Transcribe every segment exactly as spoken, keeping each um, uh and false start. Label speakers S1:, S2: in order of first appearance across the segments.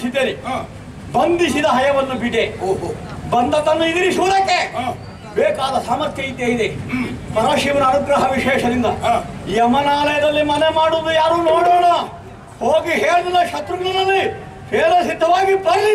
S1: ಬಂಧಿಸಿದ್ದೇನೆ. ಬಂಧಿಸಿದ ಹಯವನ್ನು ಬಿಡೆ. ಬಂದ ತನ್ನ ಎದುರಿಸುವುದಕ್ಕೆ ಬೇಕಾದ ಸಾಮರ್ಥ್ಯ ಇದ್ದೇ ಇದೆ. ಪರಶಿವನ ಅನುಗ್ರಹ ವಿಶೇಷದಿಂದ ಯಮನಾಲಯದಲ್ಲಿ ಮನೆ ಮಾಡುವುದು ಯಾರು ನೋಡೋಣ. ಹೋಗಿ ಹೇಳಿದ ಶತ್ರುಘ್ನಲ್ಲಿ ಹೇಳ ಸಿದ್ಧವಾಗಿ ಬರಲಿ.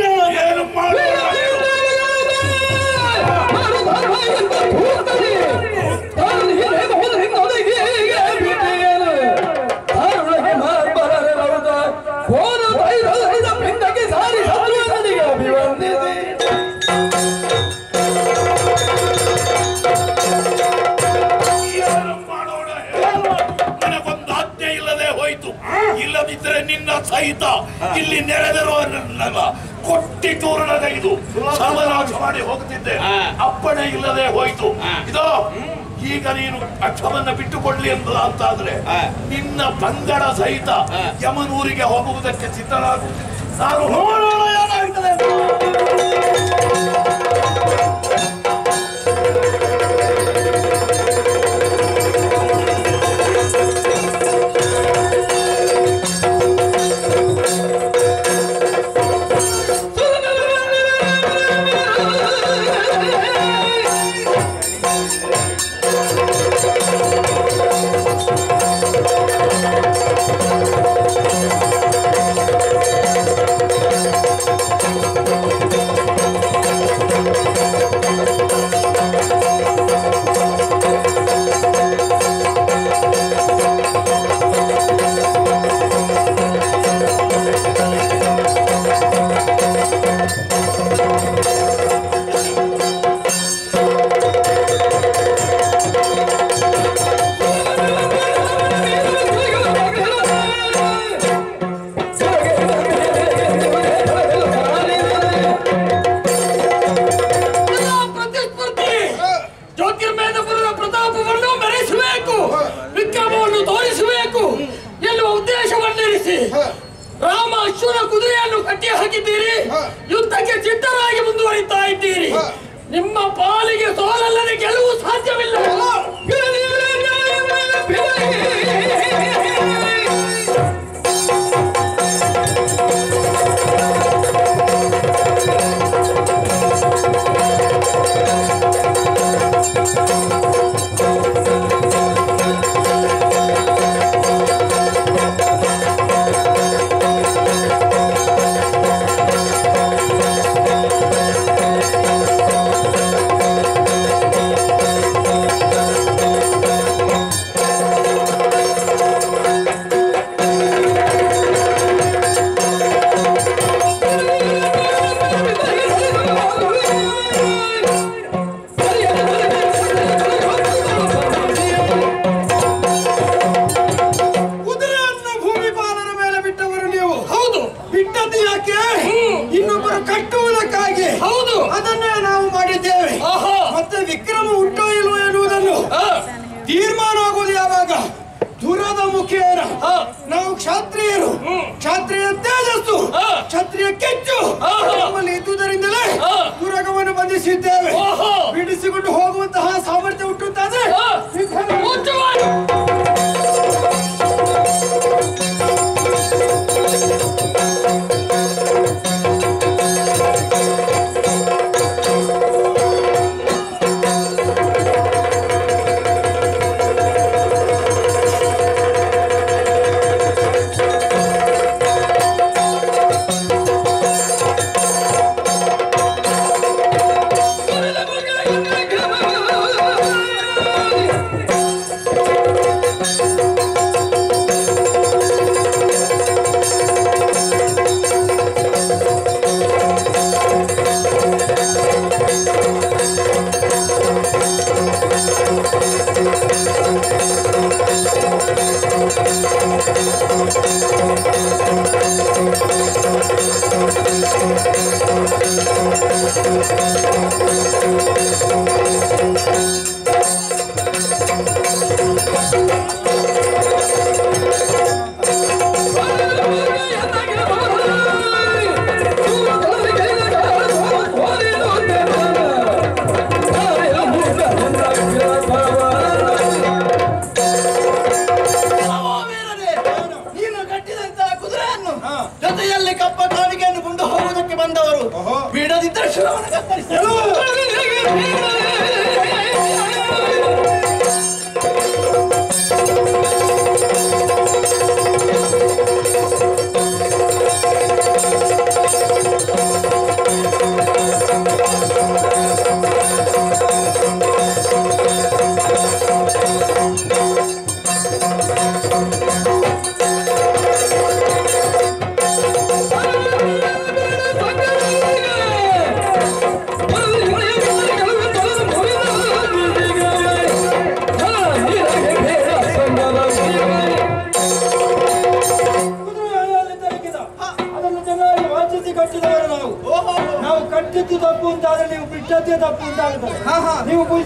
S2: ಇಲ್ಲದಿದ್ದರೆ ನಿನ್ನ ಸಹಿತ ಇಲ್ಲಿ ನೆರೆದಿರುವ ಕೊಟ್ಟಿ ತೋರಣ ತೆಗೆದು ಸರ್ವನಾಶ ಮಾಡಿ ಹೋಗುತ್ತಿದ್ದೆ. ಅಪ್ಪಣೆ ಇಲ್ಲದೆ ಹೋಯ್ತು. ಇದೋ ಈಗ ನೀನು ಅಕ್ಷಮನ್ನ ಬಿಟ್ಟುಕೊಳ್ಳಿ ಎಂಬುದು ಅಂತಾದ್ರೆ ನಿನ್ನ ಬಂಗಡ ಸಹಿತ ಯಮನೂರಿಗೆ ಹೋಗುವುದಕ್ಕೆ ಸಿದ್ಧರಾಗು. ನಾನು ನೋಡೋಣ ಏನಾಗ್ತದೆ.
S3: ರಾಮ ಅಶ್ವನ ಕುದುರೆಯನ್ನು ಕಟ್ಟಿ ಹಾಕಿದ್ದೀರಿ. ಯುದ್ಧಕ್ಕೆ ಸಿದ್ಧರಾಗಿ ಮುಂದುವರಿತಾ ಇದ್ದೀರಿ. ನಿಮ್ಮ ಪಾಲಿಗೆ ಸೋಲಲ್ಲದೆ ಗೆಲುವು ಸಾಧ್ಯವಿಲ್ಲ.
S4: ಇನ್ನೊಬ್ಬರು ಕಟ್ಟುವುದಕ್ಕಾಗಿ ಹೌದು ಅದನ್ನೇ ನಾವು ಮಾಡಿದ್ದೇವೆ. ಮತ್ತೆ ವಿಕ್ರಮ ಉಂಟೋ ಇಲ್ವೋ ಎನ್ನುವುದನ್ನು ತೀರ್ಮಾನ ಆಗುವುದು ಯಾವಾಗ? ದುರದ ಮುಖೇನ ನಾವು ಕ್ಷತ್ರಿಯರು, ಕ್ಷತ್ರಿಯ ತೇಜಸ್ಸು, ಕ್ಷತ್ರಿಯ ಕೆಚ್ಚು ನಮ್ಮಲ್ಲಿ ಇದ್ದುದರಿಂದಲೇ ದುರಗವನ್ನು ಬಂಧಿಸಿದ್ದೇವೆ. ಬಿಡಿಸಿಕೊಂಡು ಹೋಗುವಂತಹ ಸಾಮರ್ಥ್ಯ ಉಂಟು ಅಂತಾದ್ರೆ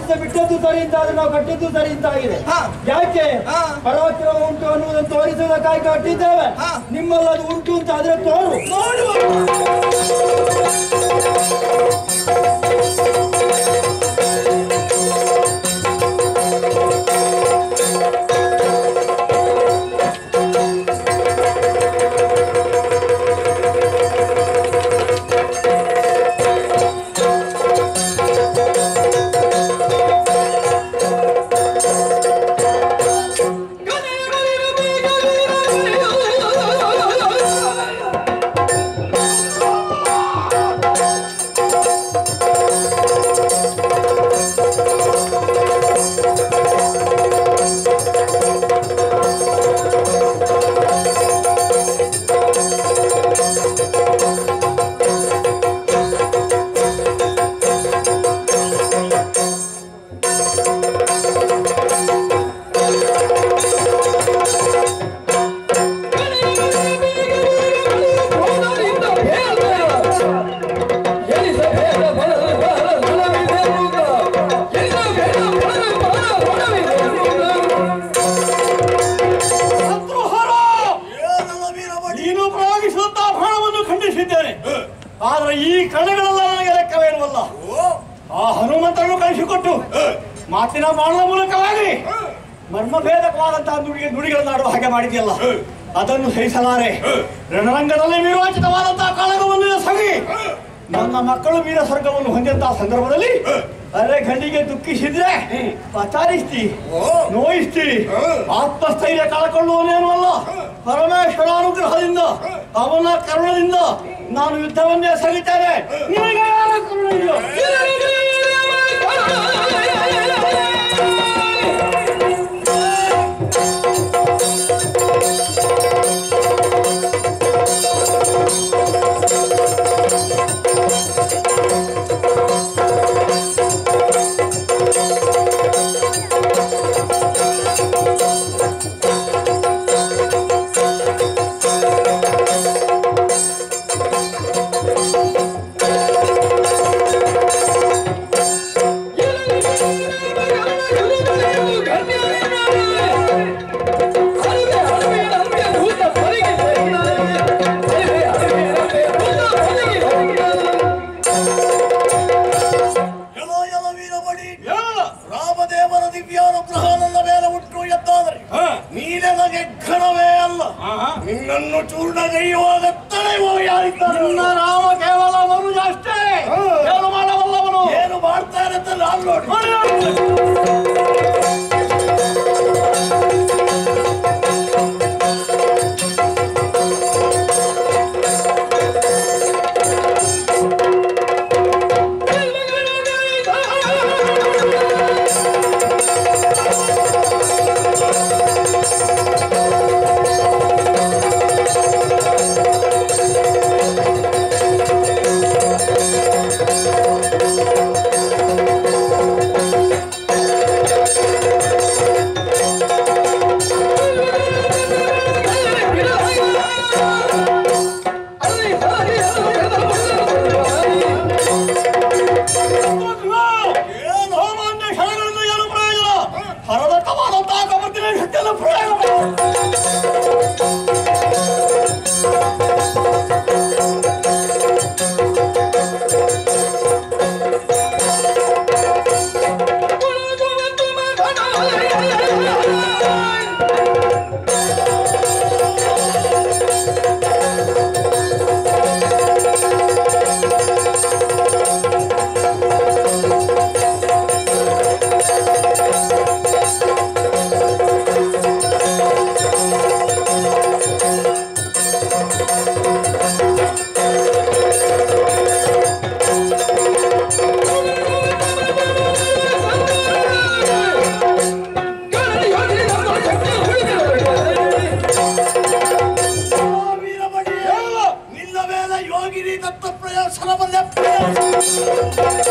S4: ಮತ್ತೆ ಬಿಟ್ಟದ್ದು ಸರಿ ಅಂತ ಆದ್ರೆ ನಾವು ಕಟ್ಟಿದ್ದು ಸರಿ ಅಂತ ಆಗಿದೆ. ಯಾಕೆ ಪರವಕ್ರಮ ಉಂಟು ಅನ್ನುವುದನ್ನು ತೋರಿಸುವುದಕ್ಕಾಗಿ ಕಟ್ಟಿದ್ದೇವೆ. ನಿಮ್ಮಲ್ಲಿ ಅದು ಉಂಟು ಅಂತ ಆದ್ರೆ ತೋರು ನೋಡುವ.
S1: ಆದ್ರೆ ಈ ಕಣಗಳೆಲ್ಲ ನನಗೆ ಲೆಕ್ಕವೇನುವಲ್ಲ. ಆ ಹನುಮಂತರನ್ನು ಕಳಿಸಿಕೊಟ್ಟು ಮಾತಿನ ಬಾಣದ ಮೂಲಕವಾಗಿ ಮರ್ಮಭೇದಕವಾದಂತಹ ನುಡಿಗೆ ನುಡಿಗಳನ್ನಾಡುವ ಹಾಗೆ ಮಾಡಿದೆಯಲ್ಲ, ಅದನ್ನು ಸಹಿಸಲಾರೆ. ರಣರಂಗದಲ್ಲಿ ವಿರೋಚಿತವಾದಂತಹ ಕಾಳಗವನ್ನು ಸಗಿ ನನ್ನ ಮಕ್ಕಳು ವೀರ ಸ್ವರ್ಗವನ್ನು ಹೊಂದಿದಂತಹ ಸಂದರ್ಭದಲ್ಲಿ ಅರೆ ಗಂಡಿಗೆ ದುಃಖಿಸಿದ್ರೆ ಪಚಾರಿಸ್ತಿ, ನೋಯಿಸ್ತಿ, ಆತ್ಮಸ್ಥೈರ್ಯ ಕಳಕೊಳ್ಳುವನೇನು ಅಲ್ಲ. ಪರಮೇಶ್ವರ ಅನುಗ್ರಹದಿಂದ ಅವನ ಕರುಣದಿಂದ ನಾನು ಯುದ್ಧವನ್ನೇ ಸಗಿತೇನೆ. ನಿಮಗೆ ಯಾರ ಕರುಣೆ ಇದೆಯೋ?
S2: ನಿನ್ನನ್ನು ಚೂರ್ಣಗೈಯುವಾಗ ತಡೆಯುವ ಯಾರಿದ್ದಾರೆ?
S1: ರಾಮ ಕೇವಲ ಮನುಜ ಅಷ್ಟೇ, ಏನು ಮಾಡಬಲ್ಲವನು.
S2: ಏನು ಮಾಡ್ತಾರೆ ಅಂತ ನಾನು ನೋಡಿ. ಯೋಗಿನಿ ದತ್ತ ಪ್ರಯೋಜನ